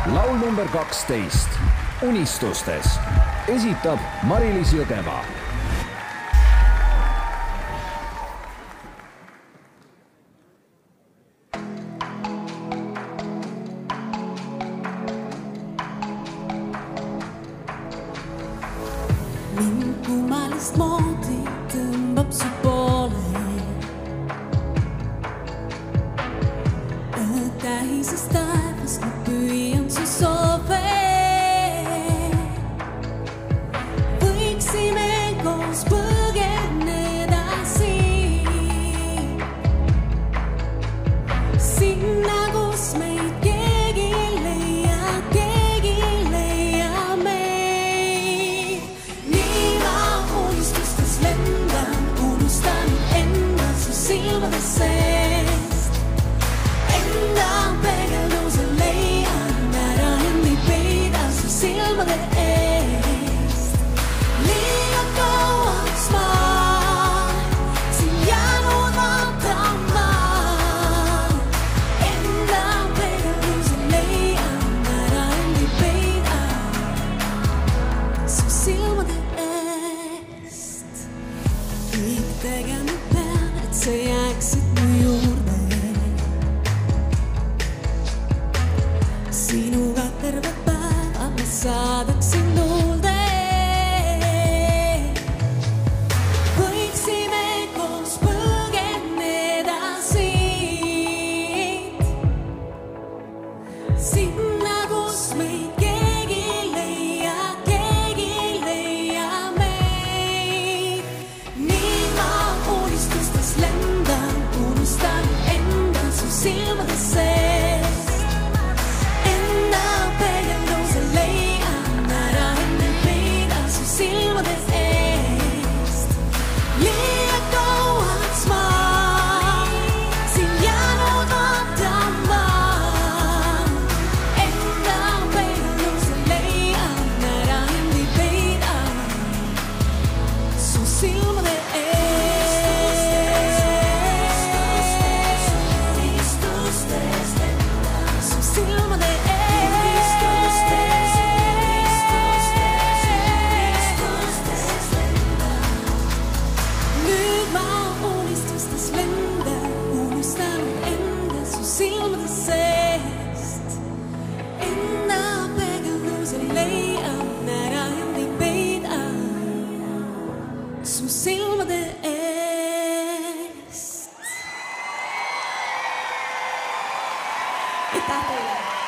laul number 12 Unistustes esitab Mari-Liis Jõgeva. Mind kummalist moodi tõmbab su poole. Tähisest taevast ma püüan su soove. Võiksime koos põgeneda siin. Sinna, kus meid keegi ei leia, keegi ei leia meid. Nii ma unistustes lendan, unustan enda su silmade seest. Enda peegelduse leian ära, end ei peida su silmade eest. Liiga kauaks ma siin jäänud vaatama. Enda peegelduse leian ära, end ei peida su silmade eest. Kõik tegema pean, et sa jääksid mu juurde. Sinuga terve päeva ma saadaksin tuulde. Võiksime koos põgeneda siit. Sinna, kus meid keegi ei leia, keegi ei leia meid. Nii ma unistustes lendan, unustan enda su silmade seest. Enda peegelduse leian ära, end ei peida su silmade eest. Liiga kauaks ma siin jäänud vaatama. Enda peegelduse leian ära, end ei peida su silmade eest. Su silmade nüüd ma unistustes lendan, unustan enda su silmade seest. Enda peegelduse leian ära, end ei peida su silmade eest. Aitäh teile!